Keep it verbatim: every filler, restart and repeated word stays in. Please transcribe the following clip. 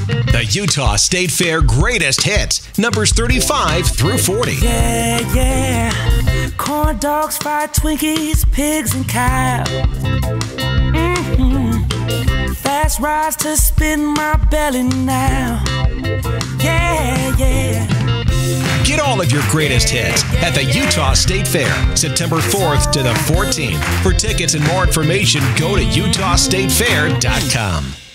The Utah State Fair Greatest Hits, numbers thirty-five through forty. Yeah, yeah. Corn dogs, fried Twinkies, pigs and cows. Mm-hmm. Fast rides to spin my belly now. Yeah, yeah. Get all of your greatest hits at the Utah State Fair, September fourth to the fourteenth. For tickets and more information, go to utah state fair dot com.